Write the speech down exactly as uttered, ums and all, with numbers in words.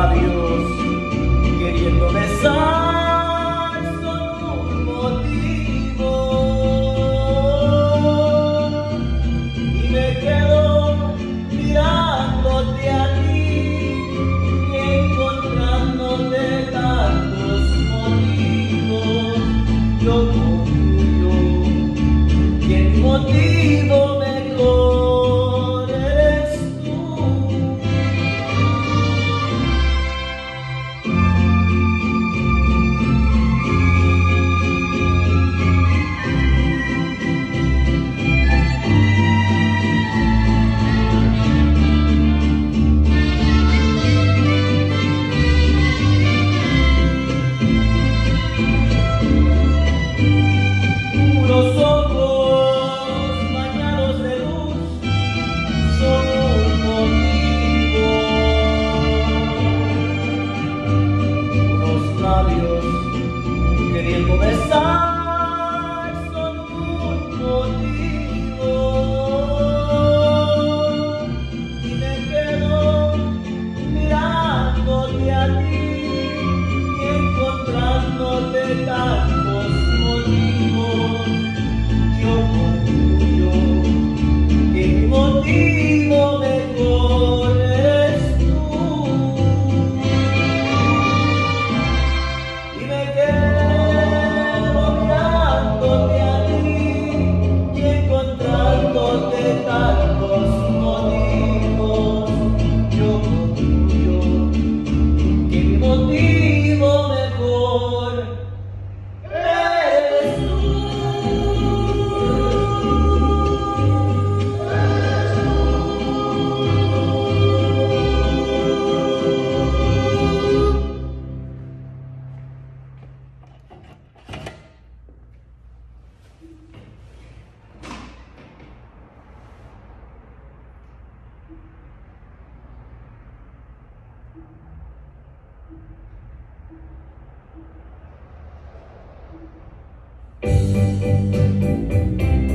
labios queriendo besar son un motivo, y me quedo mirándote a ti y encontrándote tantos motivos. Yo concluyo que el motivo mejor eres tú. Los ojos bañados de luz son un motivo, unos labios queriendo besar son un motivo, y me quedo mirándote a ti y encontrándote tantos motivos. Yo concluyo que mi motivo mejor eres tú, y me quedo mirándote a ti y encontrándote tantos motivos. Yo concluyo que mi motivo mejor eres tú. Thank you.